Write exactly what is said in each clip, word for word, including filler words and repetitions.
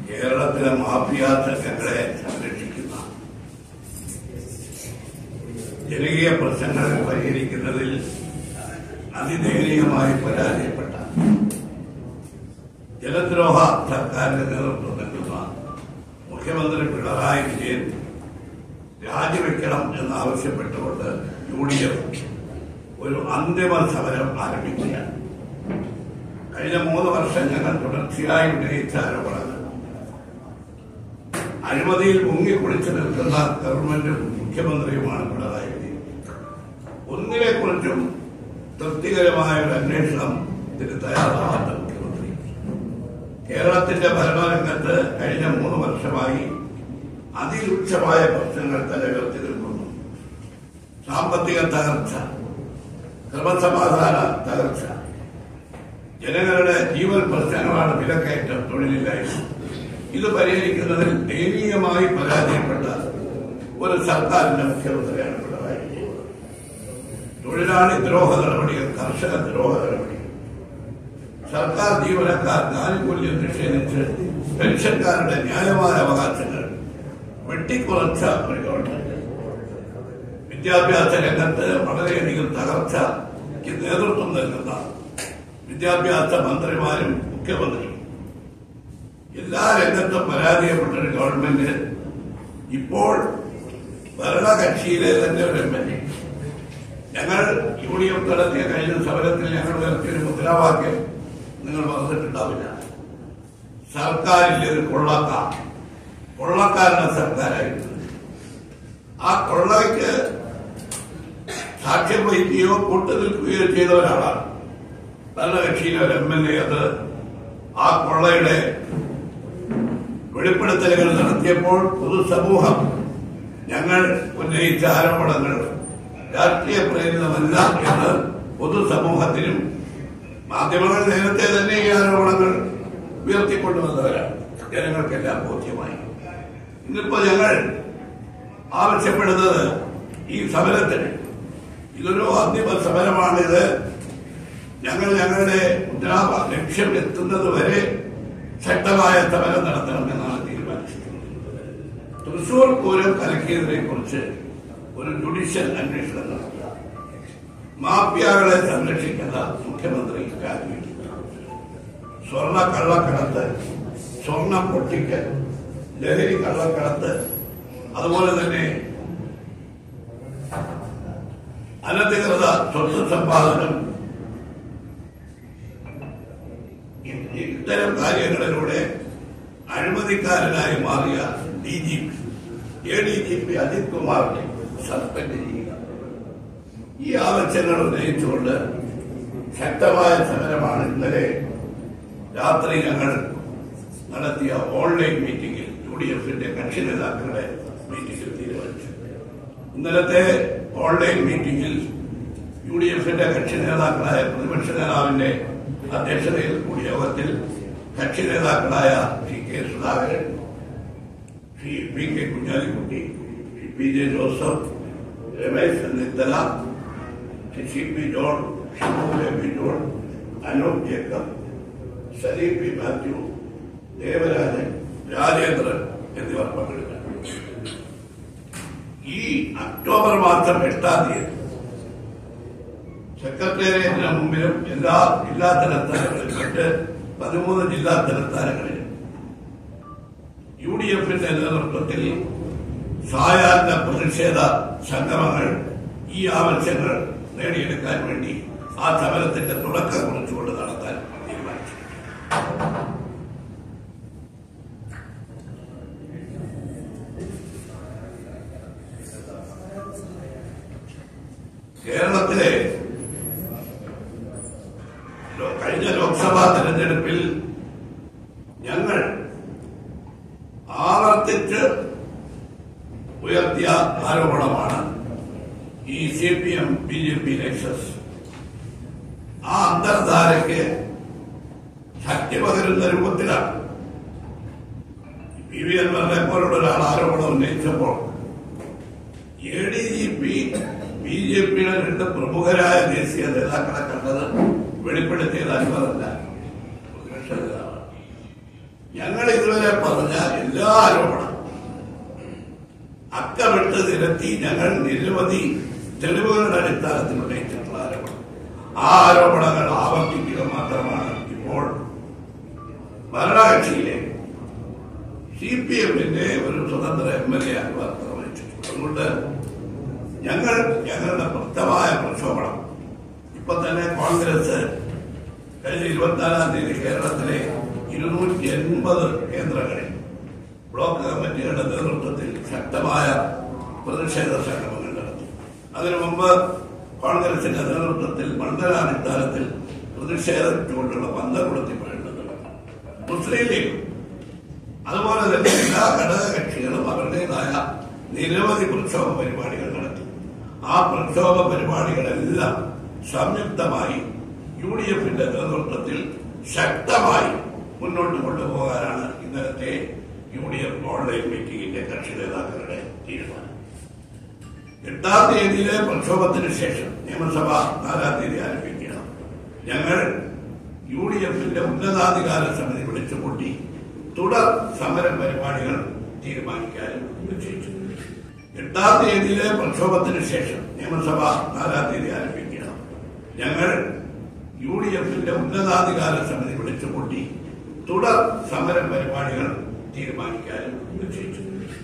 കേരളത്തിലെ മാഫിയ സംഘങ്ങളെ സംരക്ഷിക്കുന്ന ജനകീയ പ്രശ്നങ്ങൾ പരിഹരിക്കുന്നതിൽ അതിദയനീയമായി പരാജയപ്പെട്ട ജനദ്രോഹ സർക്കാരിന്റെ നേതൃത്വം നൽകുന്ന മുഖ്യമന്ത്രി പിണറായി വിജയൻ രാജിവെക്കണം എന്നാവശ്യപ്പെട്ടുകൊണ്ട് യു ഡി എഫ് ഒരു അന്തിമ സമരം ആരംഭിക്കുകയാണ്. കഴിഞ്ഞ മൂന്ന് വർഷം ഞങ്ങൾ തുടർച്ചയായി ഉന്നയിച്ച ആരോപണങ്ങൾ അഴിമതിയിൽ മുങ്ങിക്കുളിച്ചു നിൽക്കുന്ന ഗവൺമെന്റും മുഖ്യമന്ത്രിയുമാണ് പിണറായി വിജയൻ. ഒന്നിനെ കുറിച്ചും തൃപ്തികരമായ ഒരു അന്വേഷണം ഇതിന് തയ്യാറാവാത്ത മുഖ്യമന്ത്രി കേരളത്തിന്റെ ഭരണരംഗത്ത് കഴിഞ്ഞ മൂന്ന് വർഷമായി അതിരൂക്ഷമായ പ്രശ്നങ്ങൾ തലയുയർത്തി നിൽക്കുന്നു. സാമ്പത്തിക തകർച്ച, ക്രമസമാധാന തകർച്ച, ജനങ്ങളുടെ ജീവൻ പ്രശ്നങ്ങളാണ് വിലക്കയറ്റം, തൊഴിലില്ലായ്മ. ഇത് പരിഹരിക്കുന്നതിൽ ദയനീയമായി പരാജയപ്പെട്ട ഒരു സർക്കാരിന്റെ മുഖ്യമന്ത്രിയാണ് പിണറായി വിജയൻ. തൊഴിലാളി ദ്രോഹ നടപടികൾ, കർഷക ദ്രോഹ നടപടികൾ, സർക്കാർ ജീവനക്കാർക്ക് ആനുകൂല്യം നിഷേധിച്ച് പെൻഷൻകാരുടെ ന്യായമായ അവകാശങ്ങൾ വെട്ടിക്കുറച്ച ഒരു ഗവൺമെന്റ്, വിദ്യാഭ്യാസ രംഗത്ത് വളരെയധികം തകർച്ചയ്ക്ക് നേതൃത്വം നൽകുന്ന വിദ്യാഭ്യാസ മന്ത്രിമാരും മുഖ്യമന്ത്രിയും, എല്ലാ രംഗത്തും പരാജയപ്പെട്ട ഒരു ഗവൺമെന്റ് ഇപ്പോൾ ഭരണകക്ഷിയിലെ തന്നെ ഒരു എം എൽ എ. ഞങ്ങൾ യു ഡി എഫ് നടത്തിയ കഴിഞ്ഞ സമരത്തിൽ ഞങ്ങൾ ഉയർത്തിയൊരു മുദ്രാവാക്യം നിങ്ങൾ മറന്നിട്ടുണ്ടാവില്ല. സർക്കാരിന്റെ ഒരു കൊള്ളക്കാർ, കൊള്ളക്കാരുടെ സർക്കാരായിരുന്നു. ആ കൊള്ളയ്ക്ക് സാക്ഷ്യം വഹിക്കുകയോ കൂട്ടുനിൽക്കുകയോ ചെയ്ത ഒരാളാണ് ഭരണകക്ഷിയിലെ ഒരു എം എൽ എ. അത് ആ കൊള്ളയുടെ വെളിപ്പെടുത്തലുകൾ നടത്തിയപ്പോൾ പൊതുസമൂഹം ഞങ്ങൾ ഉന്നയിച്ച ആരോപണങ്ങൾ രാഷ്ട്രീയ പ്രേരിതമല്ല എന്ന് പൊതുസമൂഹത്തിനും മാധ്യമങ്ങൾ നേരത്തെ തന്നെ ഈ ആരോപണങ്ങൾ ഉയർത്തിക്കൊണ്ടുവന്നവരാണ്. ജനങ്ങൾക്കെല്ലാം ബോധ്യമായി. ഇന്നിപ്പോ ഞങ്ങൾ ആവശ്യപ്പെടുന്നത് ഈ സമരത്തിന്, ഇതൊരു അന്തിമ സമരമാണിത്. ഞങ്ങൾ ഞങ്ങളുടെ ഉദ്രാവ ലക്ഷ്യം എത്തുന്നത് വരെ ശക്തമായ സമരം നടത്തണമെന്നാണ് തീരുമാനിച്ചിട്ടുള്ളത്. തൃശൂർ പൂരം കലക്കിയതിനെ കുറിച്ച് ഒരു ജുഡീഷ്യൽ അന്വേഷണം നടത്തുക, മാഫിയകളെ സംരക്ഷിക്കുന്ന മുഖ്യമന്ത്രി രാജിവെക്കുക, സ്വർണ്ണ കള്ളക്കടത്ത്, സ്വർണം പൊട്ടിക്കൽ, ലഹരി കള്ളക്കടത്ത്, അതുപോലെ തന്നെ അനധികൃത സ്വത്ത് സമ്പാദനം, ഇത്തരം കാര്യങ്ങളിലൂടെ അഴിമതിക്കാരനായി മാറിയ D G P A D G P Ajith കുമാറിനെ സസ്പെൻഡ് ചെയ്യുക. ഈ ആവശ്യങ്ങൾ ഉന്നയിച്ചുകൊണ്ട് ശക്തമായ സമരമാണ് ഇന്നലെ രാത്രി ഞങ്ങൾ നടത്തിയ ഓൺലൈൻ മീറ്റിംഗിൽ യു ഡി എഫിന്റെ കക്ഷി നേതാക്കളുടെ മീറ്റിംഗിൽ തീരുമാനിച്ചു. ഇന്നലത്തെ ഓൺലൈൻ മീറ്റിംഗിൽ യു ഡി എഫിന്റെ കക്ഷി നേതാക്കളായ പ്രതിപക്ഷ നേതാവിന്റെ അധ്യക്ഷതയിൽ കൂടിയ യോഗത്തിൽ കക്ഷി നേതാക്കളായ Shri K Sudhakaran, Shri P K Kunhalikutty, Shri P J Joseph, Ramesh Chennithala, Shri C P John, Shibu Baby John, Anoop Jacob, Saleem P Mathew, Devarajan, Rajendran എന്നിവർ പങ്കെടുത്തു. ഈ ഒക്ടോബർ മാസം എട്ടാം തീയതി സെക്രട്ടേറിയറ്റിന് മുമ്പിലും എല്ലാ ജില്ലാ തലസ്ഥാനങ്ങളിലും മറ്റ് പതിമൂന്ന് ജില്ലാ തലസ്ഥാനങ്ങളിലും യു ഡി എഫിന്റെ നേതൃത്വത്തിൽ സായാഹ്ന പ്രതിഷേധ സംഗമങ്ങൾ ഈ ആവശ്യങ്ങൾ നേടിയെടുക്കാൻ വേണ്ടി ആ സമരത്തിന്റെ തുടക്കം കുറിച്ചുകൊണ്ട് നടത്താൻ തീരുമാനിച്ചു. കേരളത്തിലെ കഴിഞ്ഞ ലോക്സഭാ തെരഞ്ഞെടുപ്പിൽ ഞങ്ങൾ ആവർത്തിച്ച് ഉയർത്തിയ ആരോപണമാണ് ഈ C P M B J P nexus. ആ അന്തർധാരയ്ക്ക് ശക്തി പകരുന്ന രൂപത്തിലാണ് പി വി അൻവറിനെ പോലുള്ള ഒരാൾ ആരോപണം ഉന്നയിച്ചപ്പോൾ A D G P B J പിയുടെ രണ്ട് പ്രമുഖരായ ദേശീയ നേതാക്കളെ കണ്ടത് വെളിപ്പെടുത്തിയത് അൻവറല്ല, പ്രതിപക്ഷ നേതാവാണ്. ഞങ്ങൾ ഞങ്ങൾ ഇതുവരെ പറഞ്ഞ എല്ലാ ആരോപണം അക്കമിട്ട് നിരത്തി ഞങ്ങൾ നിരവധി തെളിവുകളുടെ അടിസ്ഥാനത്തിൽ ഉന്നയിച്ചിട്ടുള്ള ആരോപണം. ആ ആരോപണങ്ങൾ ആവർത്തിക്കുക മാത്രമാണ് ഇപ്പോൾ ഭരണകക്ഷിയിലെ സി പി എമ്മിന്റെ ഒരു സ്വതന്ത്ര എം എൽ എ ആയി നിർവഹിച്ചിട്ടുണ്ട്. അതുകൊണ്ട് ഞങ്ങൾ ഞങ്ങളുടെ പ്രത്യമായ പ്രക്ഷോഭണം ഇപ്പൊ തന്നെ കോൺഗ്രസ് കഴിഞ്ഞ ഇരുപത്തിനാലാം തീയതി കേരളത്തിലെ ഇരുന്നൂറ്റി എൺപത് കേന്ദ്രങ്ങളിൽ ബ്ലോക്ക് കമ്മിറ്റികളുടെ നേതൃത്വത്തിൽ ശക്തമായ പ്രതിഷേധ സംഗമങ്ങൾ നടത്തി. അതിനു മുമ്പ് കോൺഗ്രസിന്റെ നേതൃത്വത്തിൽ മണ്ഡലാടിസ്ഥാനത്തിൽ പ്രതിഷേധിച്ചുകൊണ്ടുള്ള പന്തകുടത്തിപ്പോഴുന്നത് മുസ്ലിം ലീഗ് അതുപോലെ തന്നെ എല്ലാ ഘടകകക്ഷികളും അവരുടേതായ നിരവധി പ്രക്ഷോഭ പരിപാടികൾ നടത്തി. ആ പ്രക്ഷോഭ പരിപാടികളെല്ലാം സംയുക്തമായി യു ഡി എഫിന്റെ നേതൃത്വത്തിൽ ശക്തമായി മുന്നോട്ട് കൊണ്ടുപോകാനാണ് ഇന്നലത്തെ യു ഡി എഫ് ഓൺലൈൻ മീറ്റിംഗിന്റെ കക്ഷി നേതാക്കളുടെ തീരുമാനം. എട്ടാം തീയതിയിലെ പ്രക്ഷോഭത്തിന് ശേഷം നിയമസഭ നാലാം തീയതി ആരംഭിക്കണം. ഞങ്ങൾ യു ഡി എഫിന്റെ ഉന്നതാധികാര സമിതി വിളിച്ചുകൂട്ടി തുടർ സമര പരിപാടികൾ തീരുമാനിക്കാനും നിശ്ചയിച്ചു. എട്ടാം തീയതിയിലെ പ്രക്ഷോഭത്തിന് ശേഷം നിയമസഭ നാലാം തീയതി ആരംഭിക്കണം. ഞങ്ങൾ യു ഡി എഫിന്റെ ഉന്നതാധികാര സമിതി വിളിച്ചുകൂട്ടി തുടർ സമര പരിപാടികൾ തീരുമാനിക്കാനും നിശ്ചയിച്ചു.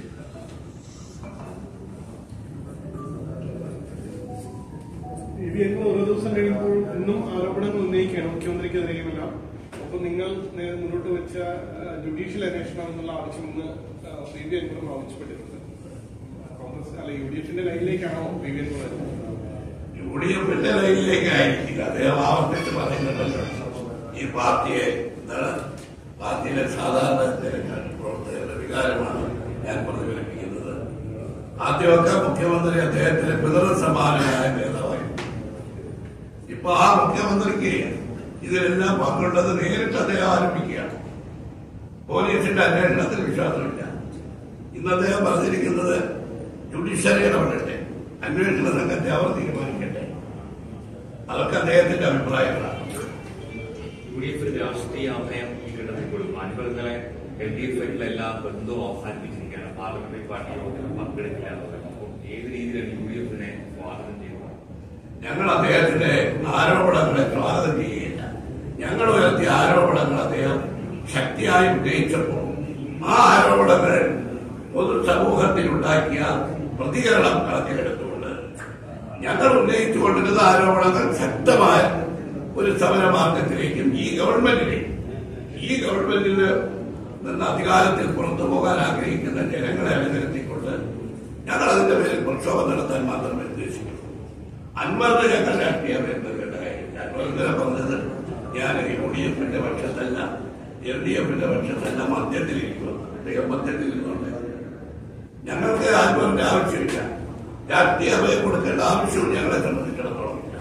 ഓരോ ദിവസം കഴിയുമ്പോൾ ഇന്നും ആരോപണങ്ങൾ ഉന്നയിക്കുകയാണ് മുഖ്യമന്ത്രിക്കെതിരെയുമല്ല. അപ്പൊ നിങ്ങൾ മുന്നോട്ട് വെച്ച ജുഡീഷ്യൽ അന്വേഷണം എന്നുള്ള ആവശ്യം ഇന്ന് പി വി അൻവറും ആവശ്യപ്പെട്ടിട്ടുണ്ട്. കോൺഗ്രസ് അല്ല യു ഡി എഫിന്റെ ലൈനിലേക്കാണോ P V Anvar? U D എഫിന്റെ ലൈനിലേക്കായിരിക്കില്ല. അദ്ദേഹം ആവർത്തിച്ച് പറയുന്നുണ്ടല്ലോ ഈ പാർട്ടിയെ എന്താണ് പാർട്ടിയിലെ സാധാരണ തെരഞ്ഞെടുപ്പ് പ്രവർത്തകരുടെ വികാരമാണ് ഞാൻ പ്രതിഫലിപ്പിക്കുന്നത്. ആദ്യമൊക്കെ മുഖ്യമന്ത്രി അദ്ദേഹത്തിന് പിതൃസമാനമായ നേതാവായിരുന്നു. ഇപ്പൊ ആ മുഖ്യമന്ത്രിക്ക് ഇതിലെല്ലാം പങ്കുള്ളത് നേരിട്ട് അദ്ദേഹം ആരംഭിക്കുകയാണ്. പോലീസിന്റെ അന്വേഷണത്തിൽ വിശ്വാസമില്ല. ഇന്ന് അദ്ദേഹം പറഞ്ഞിരിക്കുന്നത് ജുഡീഷ്യറി ഇടപെടട്ടെ, അന്വേഷണ സംഘത്തെ അവർ തീരുമാനിക്കട്ടെ. അതൊക്കെ അദ്ദേഹത്തിന്റെ അഭിപ്രായങ്ങളാണ്. യു ഡി എഫിന്റെ രാഷ്ട്രീയ അഭയം ഈ ഘട്ടത്തിൽ കൊടുക്കും. അനുഭവങ്ങളെ എൽ ഡി എഫിലെ എല്ലാ ബന്ധവും അവസാനിപ്പിച്ചിരിക്കുകയാണ്. പാർലമെന്ററി പാർട്ടി യോഗത്തിൽ പങ്കെടുക്കില്ല എന്നുള്ളത്. അപ്പോൾ ഏത് രീതിയിലാണ് യു ഡി എഫിനെ സ്വാഗതം ചെയ്യുന്നത്? ഞങ്ങൾ അദ്ദേഹത്തിന്റെ ആരോപണങ്ങളെ സ്വാഗതം ചെയ്യുകയില്ല. ഞങ്ങൾ ഉയർത്തിയ ആരോപണങ്ങൾ അദ്ദേഹം ശക്തിയായി ഉന്നയിച്ചപ്പോൾ ആ ആരോപണങ്ങൾ പൊതുസമൂഹത്തിൽ ഉണ്ടാക്കിയ പ്രതികരണം കണക്കിലെടുത്തുകൊണ്ട് ഞങ്ങൾ ഉന്നയിച്ചുകൊണ്ടിരുന്ന ആരോപണങ്ങൾ ശക്തമായ ഒരു സമരമാർഗത്തിലേക്കും ഈ ഗവൺമെന്റിലേക്കും ഈ ഗവൺമെന്റിൽ നിന്ന് അധികാരത്തിൽ പുറത്തു പോകാൻ ആഗ്രഹിക്കുന്ന ജനങ്ങളെ അണിനിരത്തിക്കൊണ്ട് ഞങ്ങൾ അതിന്റെ പേരിൽ പ്രക്ഷോഭം നടത്താൻ മാത്രമേ ഉദ്ദേശിക്കുള്ളൂ. അൻവറിന് ഞങ്ങൾ രാഷ്ട്രീയ ബന്ധങ്ങളുടെ കാര്യം അൻവർ ഇന്നലെ പറഞ്ഞത് ഞാൻ യു ഡി എഫിന്റെ പക്ഷത്തല്ല എൽ ഡി എഫിന്റെ പക്ഷത്തല്ല മധ്യത്തിലിരിക്കുന്നു. അദ്ദേഹം മധ്യത്തിലിരുന്നുണ്ട്. ഞങ്ങൾക്ക് അൻവറിന്റെ ആവശ്യമില്ല. രാഷ്ട്രീയ ഭയം കൊടുക്കേണ്ട ആവശ്യവും ഞങ്ങളെ സംബന്ധിച്ചിടത്തോളം ഇല്ല.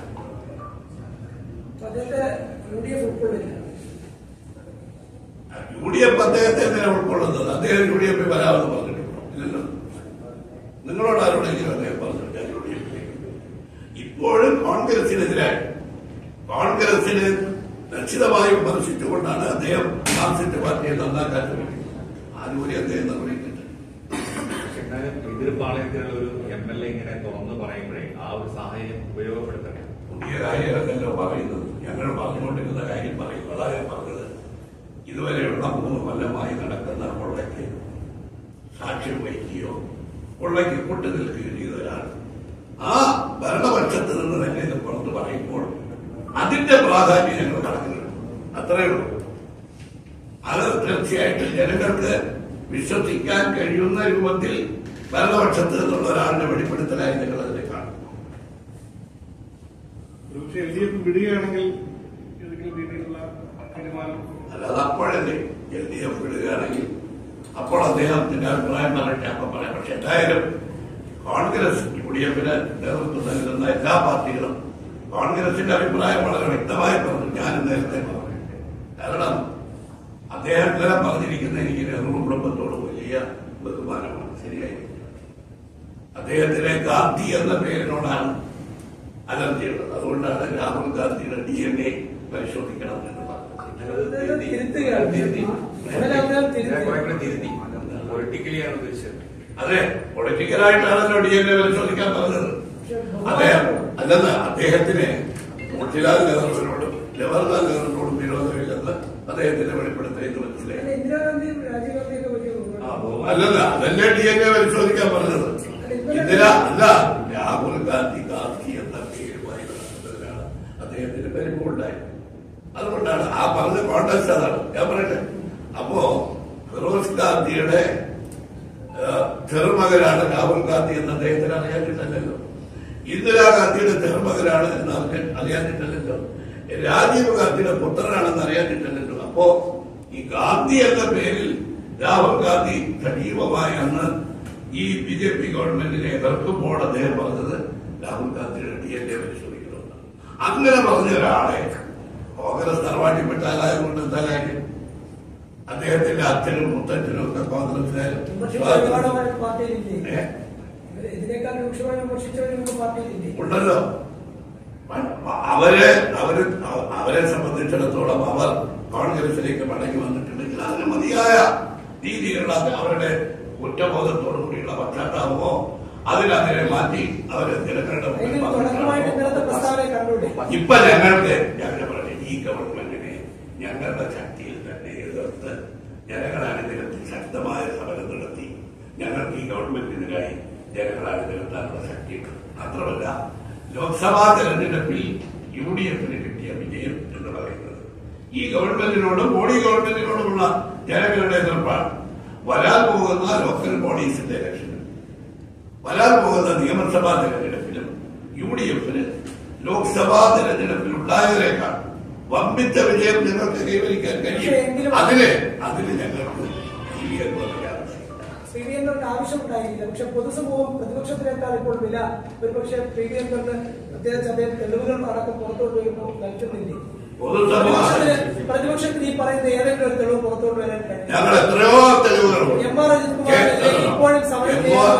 യു ഡി എഫ് അദ്ദേഹത്തെ എന്തിനാ ഉൾക്കൊള്ളുന്നത്? അദ്ദേഹം യു ഡി എഫിൽ വരാമെന്ന് പറഞ്ഞിട്ടുണ്ടോ? ഇല്ലല്ലോ. നിങ്ങളോട് ആരോടെങ്കിലും അദ്ദേഹം പറഞ്ഞില്ല യു ഡി എഫിലേക്ക്. ഇപ്പോഴും കോൺഗ്രസിനെതിരായി കോൺഗ്രസിന് നിശ്ചിതമായി വിമർശിച്ചുകൊണ്ടാണ് അദ്ദേഹം മാർക്സിസ്റ്റ് പാർട്ടിയെ നന്നാക്കാൻ ശ്രമിക്കുന്നത്. ആനുകൂല്യം അദ്ദേഹം നിർവഹിക്കുന്നുണ്ട്. എതിർപ്പാളയത്തിലുള്ള ഒരു എം എൽ എ ഇങ്ങനെ തുറന്നു പറയുമ്പോഴേ ആ ഒരു സാഹചര്യം ഉപയോഗപ്പെടുത്തണം. പുതിയ കാര്യങ്ങളല്ലോ പറയുന്നത്. ഞങ്ങൾ പറഞ്ഞുകൊണ്ടിരുന്ന കാര്യം പറയുന്നു. അതാണ് ഞാൻ പറഞ്ഞത്. ഇതുവരെയുള്ള മൂന്ന് കൊല്ലമായി നടക്കുന്ന കൊള്ളയ്ക്ക് സാക്ഷ്യം വഹിക്കുകയോ കൊള്ളയ്ക്ക് കൂട്ടു നിൽക്കുകയോ ചെയ്ത ഒരാൾ ആ ഭരണപക്ഷത്ത് നിന്ന് തന്നെ ഇത് പുറത്ത് പറയുമ്പോൾ അതിന്റെ പ്രാധാന്യം ഞങ്ങൾ കണക്കിലെടുക്കും. അത്രയേ ഉള്ളൂ. അത് തീർച്ചയായിട്ടും ജനങ്ങൾക്ക് വിശ്വസിക്കാൻ കഴിയുന്ന രൂപത്തിൽ ഭരണപക്ഷത്ത് നിന്നുള്ള ഒരാളുടെ വെളിപ്പെടുത്തലായി ഞങ്ങൾ അതിനെ കാണും. എൽ ഡി എഫ് വിടുകയാണെങ്കിൽ ഏതെങ്കിലും രീതിയിലുള്ള തീരുമാനം അല്ലാതെ അപ്പോഴല്ലേ എൽ ഡി എഫ് വിടുകയാണെങ്കിൽ അപ്പോൾ അദ്ദേഹത്തിന്റെ അഭിപ്രായം പറയട്ടെ, അപ്പം പറയാം. പക്ഷെ എന്തായാലും കോൺഗ്രസ് യു ഡി എഫിന് നേതൃത്വം നൽകുന്ന എല്ലാ പാർട്ടികളും കോൺഗ്രസിന്റെ അഭിപ്രായം വളരെ വ്യക്തമായി പറഞ്ഞു. ഞാൻ നേരത്തെ പറഞ്ഞു. കാരണം അദ്ദേഹം ഇന്നലെ പറഞ്ഞിരിക്കുന്ന എനിക്ക് നെഹ്റു കുടുംബത്തോട് വലിയ ബഹുമാനമാണ്. ശരിയായി. അദ്ദേഹത്തിലെ ഗാന്ധി എന്ന പേരിനോടാണ് അലർജിയുള്ളത്. അതുകൊണ്ടാണ് രാഹുൽ ഗാന്ധിയുടെ ഡി എൻ എ പരിശോധിക്കണം എന്ന് പറഞ്ഞത്. തിരുത്തി പൊളിറ്റിക്കലിയാണ് ഉദ്ദേശിച്ചത്. അതെ, പൊളിറ്റിക്കലായിട്ടാണല്ലോ ഡി എൻ എ പരിശോധിക്കാൻ പറഞ്ഞത്. അദ്ദേഹം അല്ലെന്ന് അദ്ദേഹത്തിന് മോട്ടിലാൽ നെഹ്റുവിനോടും ജവഹർലാൽ നെഹ്റുവിനോടും വിരോധമില്ലെന്ന് അദ്ദേഹത്തിന്റെ വെളിപ്പെടുത്തൽ മനസ്സിലായി. അല്ലല്ല, അതല്ലേ ഡി എൻ എ പരിശോധിക്കാൻ പറഞ്ഞത്. ഇന്ദിര അല്ല, രാഹുൽ ഗാന്ധി ഗാന്ധി എന്ന പേരുമായി നടത്തുന്നതിനാണ് അദ്ദേഹത്തിന്റെ പരിമുണ്ടായി. അതുകൊണ്ടാണ് ആ പറഞ്ഞ കോൺടാക്ട് അതാണ് ഞാൻ പറയട്ടെ. അപ്പോ ഫിറോസ് ഗാന്ധിയുടെ ചെറുമകനാണ് രാഹുൽ ഗാന്ധി എന്ന് അദ്ദേഹത്തിന് അറിയാനിട്ടല്ലോ. ഇന്ദിരാഗാന്ധിയുടെ ചെറുമകനാണ് എന്ന് അറിയാനിട്ടല്ലോ. രാജീവ് ഗാന്ധിയുടെ പുത്രനാണെന്ന് അറിയാനിട്ടല്ലോ. അപ്പോ ഈ ഗാന്ധി എന്ന പേരിൽ രാഹുൽ ഗാന്ധി സജീവമായി അന്ന് ഈ ബി ജെ പി ഗവൺമെന്റിനെ എതിർക്കുമ്പോൾ അദ്ദേഹം പറഞ്ഞത് രാഹുൽ ഗാന്ധിയുടെ ഡി എൻ എ പരിശോധിക്കണമെന്ന്. അങ്ങനെ പറഞ്ഞ ഒരാളെ കോൺഗ്രസ് തറവാട്ടിപ്പെട്ട ആളായ കൊണ്ട് എന്താ കാര്യം? അദ്ദേഹത്തിന്റെ അച്ഛനും മുത്തച്ഛനും ഒക്കെ കോൺഗ്രസ്സുകാരും ഉണ്ടല്ലോ. അവരെ അവര് അവരെ സംബന്ധിച്ചിടത്തോളം അവർ കോൺഗ്രസിലേക്ക് മടങ്ങി വന്നിട്ടുണ്ടെങ്കിൽ അതിന് മതിയായ രീതിയിലുള്ള അവരുടെ കുറ്റബോധത്തോടു കൂടിയുള്ള പശ്ചാത്താപമോ അതിനതിനെ മാറ്റി അവര് ജനങ്ങളുടെ ഇപ്പൊ ഞങ്ങൾക്ക് ഞങ്ങളുടെ പറഞ്ഞ ഈ ഗവൺമെന്റിനെ ഞങ്ങളുടെ ശക്തിയിൽ തന്നെ എതിർത്ത് ജനങ്ങളെ അണിനിരത്തി ശക്തമായ സമരം നടത്തി ഞങ്ങൾക്ക് ഈ ഗവൺമെന്റിനെതിരായി ജനങ്ങളെ അണിനിരത്താനുള്ള ശക്തിയുണ്ട്. മാത്രമല്ല, ലോക്സഭാ തെരഞ്ഞെടുപ്പിൽ യു ഡി എഫിന് കിട്ടിയ വിജയം എന്ന് പറയുന്നത് ഈ ഗവൺമെന്റിനോടും മോഡി ഗവൺമെന്റിനോടുമുള്ള ജനങ്ങളുടെ എതിർപ്പാണ്. വരാൻ പോകുന്ന ലോക്കൽ ബോഡീസിന്റെ ഇലക്ഷനും വരാൻ പോകുന്ന നിയമസഭാ തെരഞ്ഞെടുപ്പിലും യു ഡി എഫിന് ലോക്സഭാ തെരഞ്ഞെടുപ്പിൽ ഉണ്ടായതിനേക്കാൾ വമ്പിച്ച വിജയം ഞങ്ങൾക്ക് കൈവരിക്കാൻ കഴിയും. അതിന് അതിന് ഞങ്ങൾക്ക് ആവശ്യമുണ്ടായില്ല. പക്ഷെ പൊതുസമൂഹം പ്രതിപക്ഷത്തിനേക്കാൾ ഇപ്പോൾ വില ഒരുപക്ഷെ പി വി എന്തറിന് പ്രത്യേകിച്ച് അദ്ദേഹം തെളിവുകൾ അടക്കം പുറത്തോട്ട് വരുമ്പോൾ നൽകുന്നില്ലേ? പ്രതിപക്ഷത്തിന് ഈ പറയുന്ന ഏതെങ്കിലും ഒരു തെളിവ് പുറത്തോട്ട് വരാൻ കഴിയും? ഞങ്ങൾ എത്രയോ തെളിവുകളുണ്ട്. എം ആർ അജിത് കുമാർ ഇപ്പോഴും സമരം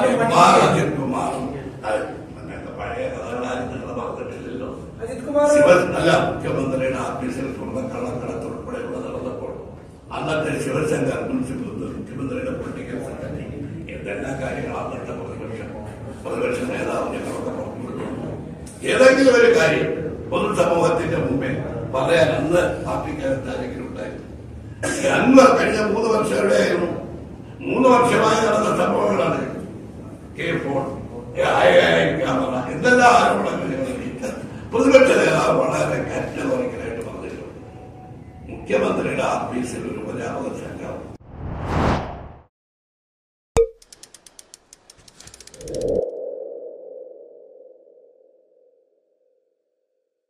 പഴയ കഥകളാരും പറഞ്ഞിട്ടില്ലല്ലോ. അജിത് കുമാർ അല്ല, മുഖ്യമന്ത്രിയുടെ ആഫീസിൽ സ്വർണ്ണക്കള്ളക്കടത്ത് ഉൾപ്പെടെയുള്ള നടന്നപ്പോൾ അന്നത്തെ ശിവശങ്കർ മുഖ്യമന്ത്രിയുടെ പൊളിറ്റിക്കൽ സെക്രട്ടറി എന്തെല്ലാം കാര്യങ്ങൾ അന്നത്തെ പ്രതിപക്ഷം പ്രതിപക്ഷ നേതാവ് ഞങ്ങളൊക്കെ പറഞ്ഞു. ഏതെങ്കിലും ഒരു കാര്യം പൊതുസമൂഹത്തിന്റെ മുമ്പിൽ പറയാൻ അന്ന് പാർട്ടിക്കകത്ത് ആരെങ്കിലും ഉണ്ടായിരുന്നു? അൻവർ കഴിഞ്ഞ മൂന്ന് വർഷം എവിടെയായിരുന്നു? മൂന്ന് വർഷമായി നടന്ന സംഭവങ്ങളാണ്. K phone